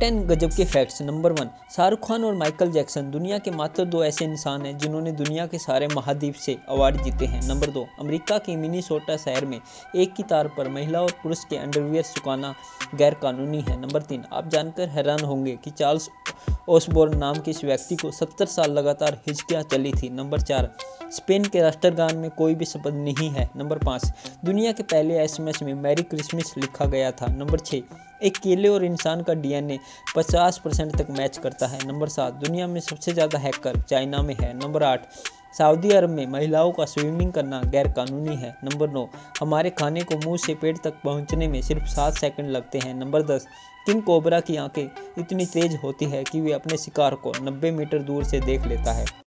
10 गजब के facts. Number 1, Shahrukh Khan और माइकल जैक्सन दुनिया के मात्र 2 ऐसे इंसान हैं जिन्होंने दुनिया के सारे महाद्वीप से अवार्ड जीते हैं। नंबर 2, अमेरिका के मिनीसोटा शहर में एक की तार पर महिला और पुरुष के अंडरवियर सुखाना गैर कानूनी है। नंबर 3, आप जानकर हैरान होंगे कि चार्ल्स ओसबोर्न नाम के इस व्यक्ति को 70 साल लगातार हिचकियाँ चली थी। नंबर 4, स्पेन के राष्ट्रगान में कोई भी शब्द नहीं है। नंबर 5, दुनिया के पहले एसएमएस में मैरी क्रिसमस लिखा गया था। नंबर 6, एक केले और इंसान का डीएनए 50% तक मैच करता है। नंबर 7, दुनिया में सबसे ज़्यादा हैकर चाइना में है। नंबर 8, सऊदी अरब में महिलाओं का स्विमिंग करना गैर कानूनी है। नंबर 9, हमारे खाने को मुंह से पेट तक पहुंचने में सिर्फ 7 सेकंड लगते हैं। नंबर 10, किंग कोबरा की आंखें इतनी तेज होती है कि वे अपने शिकार को 90 मीटर दूर से देख लेता है।